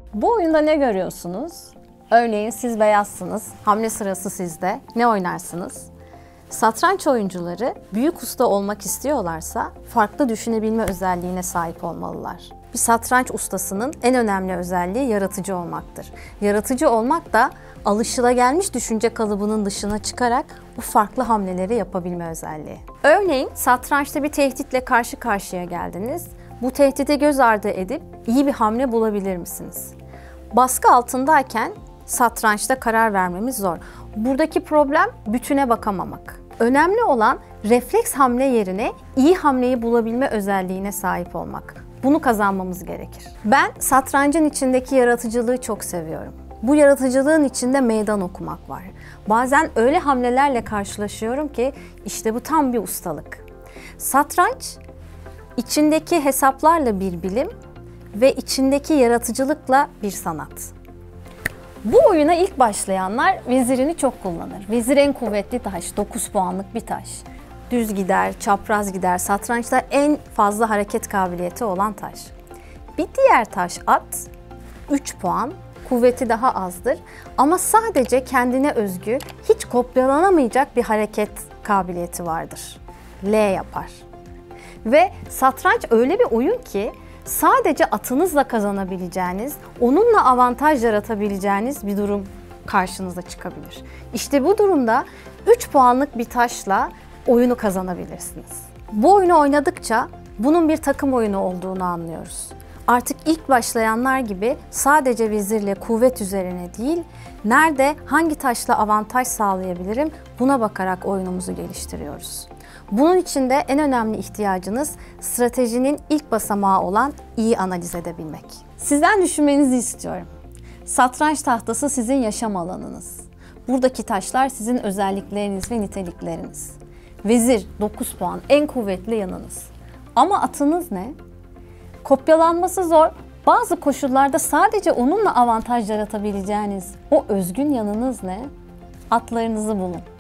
Bu oyunda ne görüyorsunuz? Örneğin siz beyazsınız, hamle sırası sizde. Ne oynarsınız? Satranç oyuncuları büyük usta olmak istiyorlarsa farklı düşünebilme özelliğine sahip olmalılar. Bir satranç ustasının en önemli özelliği yaratıcı olmaktır. Yaratıcı olmak da alışılagelmiş düşünce kalıbının dışına çıkarak bu farklı hamleleri yapabilme özelliği. Örneğin satrançta bir tehditle karşı karşıya geldiniz. Bu tehdide göz ardı edip iyi bir hamle bulabilir misiniz? Baskı altındayken satrançta karar vermemiz zor. Buradaki problem bütüne bakamamak. Önemli olan refleks hamle yerine iyi hamleyi bulabilme özelliğine sahip olmak. Bunu kazanmamız gerekir. Ben satrancın içindeki yaratıcılığı çok seviyorum. Bu yaratıcılığın içinde meydan okumak var. Bazen öyle hamlelerle karşılaşıyorum ki işte bu tam bir ustalık. Satranç içindeki hesaplarla bir bilim ve içindeki yaratıcılıkla bir sanat. Bu oyuna ilk başlayanlar vezirini çok kullanır. Vezir en kuvvetli taş, 9 puanlık bir taş. Düz gider, çapraz gider, satrançta en fazla hareket kabiliyeti olan taş. Bir diğer taş at, 3 puan, kuvveti daha azdır ama sadece kendine özgü, hiç kopyalanamayacak bir hareket kabiliyeti vardır. L yapar. Ve satranç öyle bir oyun ki sadece atınızla kazanabileceğiniz, onunla avantaj yaratabileceğiniz bir durum karşınıza çıkabilir. İşte bu durumda 3 puanlık bir taşla oyunu kazanabilirsiniz. Bu oyunu oynadıkça bunun bir takım oyunu olduğunu anlıyoruz. Artık ilk başlayanlar gibi sadece vezirle kuvvet üzerine değil, nerede hangi taşla avantaj sağlayabilirim buna bakarak oyunumuzu geliştiriyoruz. Bunun için de en önemli ihtiyacınız stratejinin ilk basamağı olan iyi analiz edebilmek. Sizden düşünmenizi istiyorum. Satranç tahtası sizin yaşam alanınız. Buradaki taşlar sizin özellikleriniz ve nitelikleriniz. Vezir 9 puan en kuvvetli yanınız. Ama atınız ne? Kopyalanması zor. Bazı koşullarda sadece onunla avantaj yaratabileceğiniz o özgün yanınız ne? Atlarınızı bulun.